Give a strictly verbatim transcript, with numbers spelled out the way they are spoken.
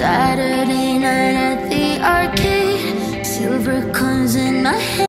Saturday night at the arcade, silver coins in my hand.